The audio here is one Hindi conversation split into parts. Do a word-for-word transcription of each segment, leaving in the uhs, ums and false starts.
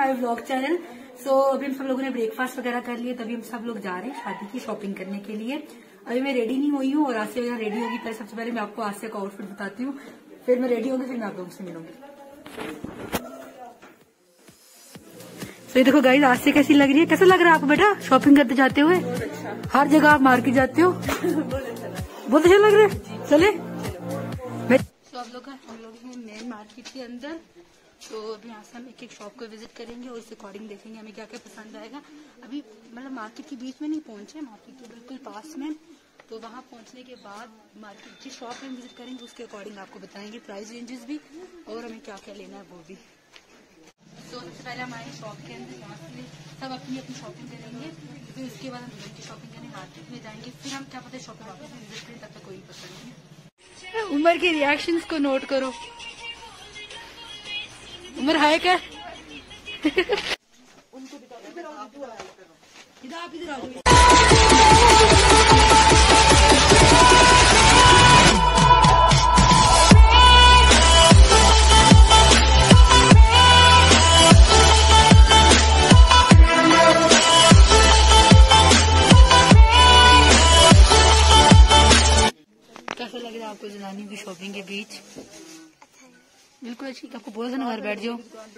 My vlog channel. सो अभी हम सब लोगों ने ब्रेकफास्ट वगैरह कर लिए, तभी हम सब लोग जा रहे हैं शादी की शॉपिंग करने के लिए। अभी मैं रेडी नहीं हुई हूँ और आसिया वगैरह रेडी होगी। पहले सबसे पहले मैं आपको आसिया का आउटफिट बताती हूँ, फिर मैं रेडी होंगी, फिर मैं आप लोगों से मिलूंगी। तो ये देखो गाइस, आसिया कैसी लग रही है? कैसा लग रहा है आपको बेटा शॉपिंग करते जाते हुए? हर जगह आप मार्केट जाते हो, बहुत अच्छा लग रहा है। चले तो आप लोग हम लोग हैं मेन मार्केट के अंदर। तो अभी यहाँ से हम एक एक शॉप को विजिट करेंगे और उस अकॉर्डिंग देखेंगे हमें क्या क्या पसंद आएगा। अभी मतलब मार्केट के बीच में नहीं पहुंचे, मार्केट के बिल्कुल पास में। तो वहाँ पहुँचने के बाद मार्केट जिस शॉप में विजिट करेंगे उसके अकॉर्डिंग आपको बताएंगे प्राइस रेंजेस भी और हमें क्या क्या लेना है वो भी। तो सबसे पहले हमारी शॉप के अंदर यहाँ से सब अपनी अपनी शॉपिंग करेंगे, फिर उसके बाद हम दुल्हन की शॉपिंग करने मार्केट में जाएंगे, फिर हम क्या पता शॉपिंग वापस में विजिट करें, तब तक कोई पसंद नहीं। उमर के रिएक्शंस को नोट करो। उमर हाय कर। इधर आप इधर आ जाओ। कैसा लग रहा है आपको जनानियों की शॉपिंग के बीच? बिल्कुल अच्छी। आपको बोला था ना घर बैठ जाओ।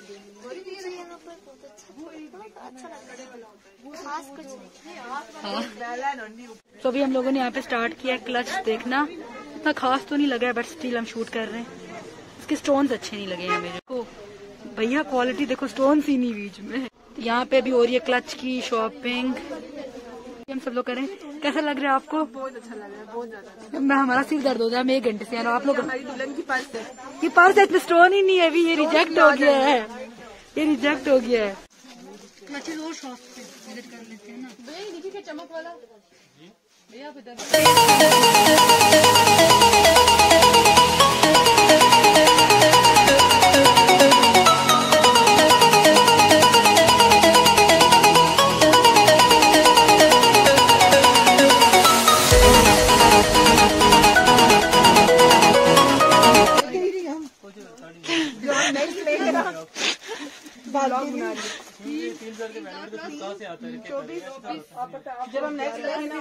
हाँ। तो अभी हम लोगों ने यहाँ पे स्टार्ट किया क्लच देखना। इतना खास तो नहीं लगा है, बट स्टिल हम शूट कर रहे हैं। इसके स्टोन्स अच्छे नहीं लगे हैं मेरे को। भैया क्वालिटी देखो, स्टोन्स ही नहीं बीच में। तो यहाँ पे अभी हो रही है क्लच की शॉपिंग, हम सब लोग करें। कैसा लग रहा है आपको? बहुत अच्छा लग रहा है, बहुत ज्यादा। मैं हमारा सिर दर्द हो रहा है, मैं एक घंटे से। आप लोग हमारी दुल्हन की पर्स है, ये पर्स है, इसमें स्टोन ही नहीं है अभी। ये रिजेक्ट हो गया है, ये रिजेक्ट हो गया है। क्लचेस और शॉप पे विजिट कर लेते हैं ना। भैया देखिए क्या चमक वाला भैया आप इधर। जब हम नेक्स्ट लेंगे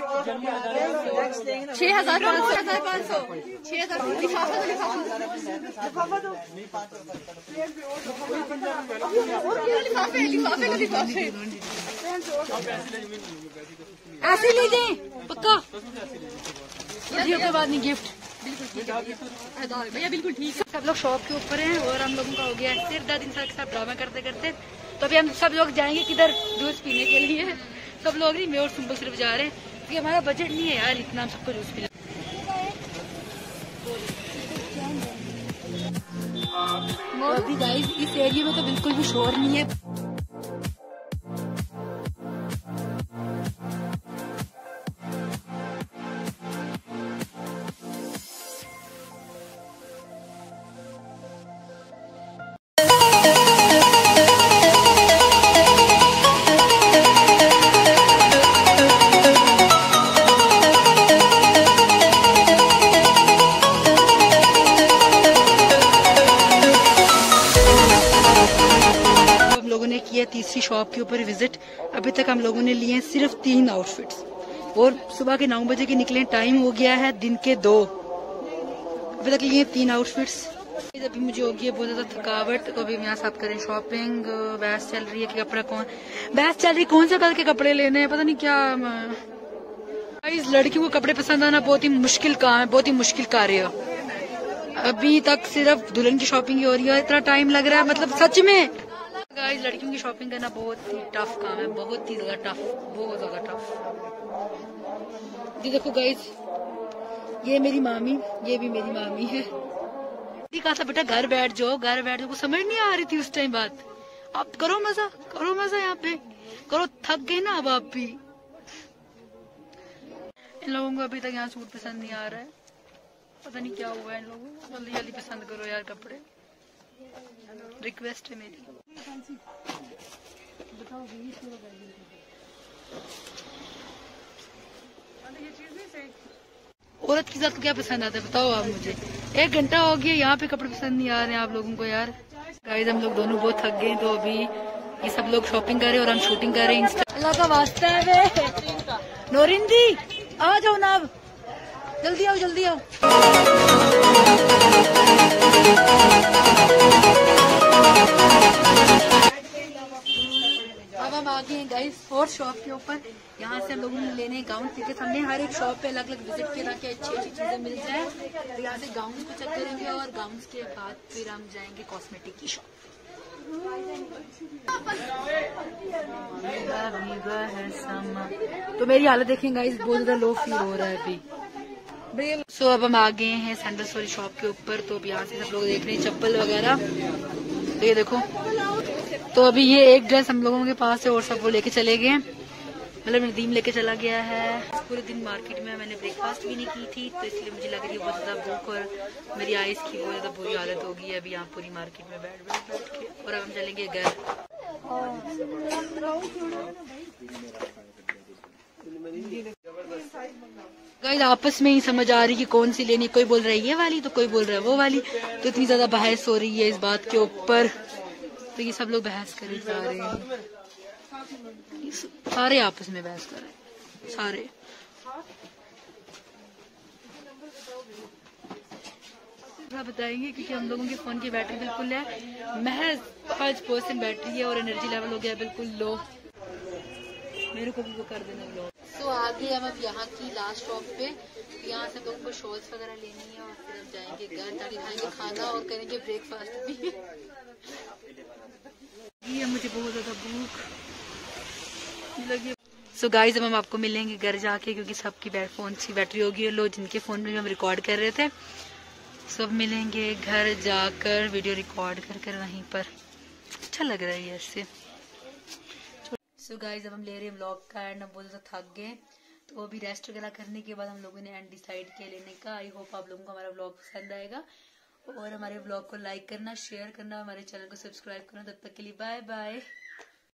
छह हजार पाँच सौ छह हजार लिफाफा लिफाफा दो लिफाफे लिफाफे लिफाफे ऐसे लीजिए पक्का। के बाद नहीं गिफ्ट। बिल्कुल ठीक है भैया, बिल्कुल ठीक है। सब लोग शॉप के ऊपर हैं और हम लोगों का हो गया है सिर दर्द इन के साथ ड्रामा करते करते। तो अभी हम सब लोग जाएंगे किधर, जूस पीने के लिए। सब लोग नहीं, मैं और सिंपल सिर्फ जा रहे हैं क्योंकि हमारा बजट नहीं है यार इतना हम सबको जूस पीना। तो अभी गाइस इस एरिया में तो बिल्कुल भी शोर नहीं है। तीसरी शॉप के ऊपर विजिट। अभी तक हम लोगों ने लिए हैं सिर्फ तीन आउटफिट्स और सुबह के नौ बजे के निकले, टाइम हो गया है दिन के दो। अभी तक लिए तीन आउटफिट्स। अभी मुझे हो गई है बहुत ज्यादा थकावट। तो अभी यहाँ सब करें शॉपिंग। बहस चल रही है कि कपड़ा कौन बहस चल रही कौन से कलर के कपड़े लेने हैं, पता नहीं क्या। इस लड़कियों को कपड़े पसंद आना बहुत ही मुश्किल काम है, बहुत ही मुश्किल कार्य। अभी तक सिर्फ दुल्हन की शॉपिंग ही हो रही है, इतना टाइम लग रहा है, मतलब सच में गाइस लड़कियों की शॉपिंग करना बहुत ही टफ काम है, बहुत ही ज्यादा टफ, बहुत ज्यादा टफ। ये देखो गाइस, ये मेरी मामी, ये भी मेरी मामी है। कहा था बेटा घर बैठ जाओ, घर बैठ जाओ, को समझ नहीं आ रही थी उस टाइम बात। आप करो मजा, करो मजा यहाँ पे करो, थक गए ना अब आप भी। इन लोगों को अभी तक यहाँ सूट पसंद नहीं आ रहा है, पता नहीं क्या हुआ है इन लोगों को। जल्दी जल्दी पसंद करो यार कपड़े, रिक्वेस्ट है मेरी। बताओ औरत के साथ क्या पसंद आता है बताओ आप मुझे। एक घंटा हो गया यहाँ पे कपड़े पसंद नहीं आ रहे हैं आप लोगों को यार। गाइस हम लोग दोनों बहुत थक गए, तो अभी ये सब लोग शॉपिंग कर रहे हैं और हम शूटिंग कर रहे हैं। इंस्टा अल्लाह का वास्ता है वे नौरीन दी, आ जाओ ना, अब जल्दी आओ जल्दी आओ। अब हम आ गए हैं गाइस फोर्थ शॉप के ऊपर। यहाँ से हम लोगों ने लेने गाउन टिकट। हमने हर एक शॉप पे अलग अलग विजिट किया ताकि अच्छी अच्छी चीजें मिल जाए। तो यहाँ से गाउन को चेक करेंगे और गाउन के बाद फिर हम जाएंगे कॉस्मेटिक की शॉप। तो मेरी हालत देखें गाइस, बहुत ज्यादा लो फील हो रहा है अभी। सो so, अब हम आ गए हैं सैंडल्स वाली शॉप के ऊपर। तो अब यहाँ से सब लोग देख रहे हैं चप्पल वगैरह। तो ये देखो, तो अभी ये एक ड्रेस हम लोगों के पास है और सब वो लेके चले गए, मतलब नदीम लेके चला गया है। पूरे दिन मार्केट में मैंने ब्रेकफास्ट भी नहीं की थी, तो इसलिए मुझे लग रही है बहुत ज्यादा भूख और मेरी आइस की बहुत ज्यादा बुरी हालत हो गई है अभी यहाँ पूरी मार्केट में बैठ बैठ बैठ के। और अब हम चलेंगे घर। गाइस आपस में ही समझ आ रही कि कौन सी लेनी, कोई बोल रहा है ये वाली तो कोई बोल रहा है वो वाली। तो इतनी ज्यादा बहस हो रही है इस बात के ऊपर, तो ये सब लोग बहस करे जा रहे हैं, सारे आपस में बहस कर रहे हैं सारे। बताएंगे क्योंकि हम लोगों के फोन की बैटरी बिल्कुल है, महज पाँच परसेंट बैटरी है और एनर्जी लेवल हो गया बिल्कुल लो। मेरे को भी वो कर देना लो। तो आगे हम अब यहाँ की लास्ट शॉप पे, यहाँ से लोगों को शॉल्स वगैरह लेनी है और फिर हम जाएंगे घर, ताकि खाएंगे खाना और करेंगे ब्रेकफास्ट भी। ये मुझे बहुत ज्यादा भूख लगी। सो गाइस अब हम आपको मिलेंगे घर जाके, क्योंकि सबकी फोन की बैटरी होगी लो, जिनके फोन में हम रिकॉर्ड कर रहे थे। सब मिलेंगे घर जाकर वीडियो रिकॉर्ड कर कर वहीं पर। अच्छा लग रहा है ये ऐसे। सो गाइस अब हम ले रहे हैं व्लॉग का एंड, हम बहुत ज्यादा थक गए, तो अभी रेस्ट वगैरह करने के बाद हम लोगों ने एंड डिसाइड किया लेने का। आई होप आप लोगों को हमारा व्लॉग पसंद आएगा और हमारे व्लॉग को लाइक करना, शेयर करना, हमारे चैनल को सब्सक्राइब करना। तब तक के लिए बाय बाय।